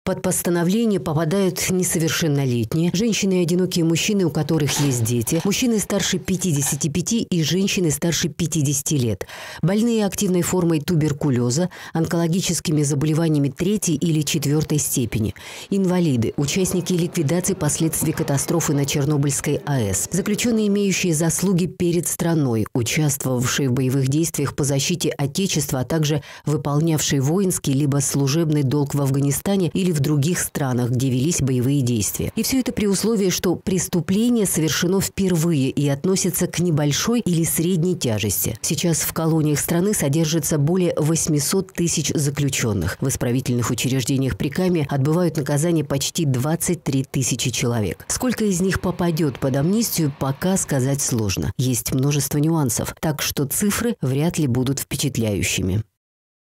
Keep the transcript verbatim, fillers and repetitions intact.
Под постановление попадают несовершеннолетние, женщины и одинокие мужчины, у которых есть дети, мужчины старше пятидесяти пяти и женщины старше пятидесяти лет, больные активной формой туберкулеза, онкологическими заболеваниями третьей или четвертой степени, инвалиды, участники ликвидации последствий катастрофы на Чернобыльской АЭС, заключенные, имеющие заслуги перед страной, участвовавшие в боевых действиях по защите Отечества, а также выполнявшие воинский либо служебный долг в Афганистане или в других странах, где велись боевые действия. И все это при условии, что преступление совершено впервые и относится к небольшой или средней тяжести. Сейчас в колониях страны содержится более восьмисот тысяч заключенных. В исправительных учреждениях при Каме отбывают наказание почти двадцать три тысячи человек. Сколько из них попадет под амнистию, пока сказать сложно. Есть множество нюансов, так что цифры вряд ли будут впечатляющими.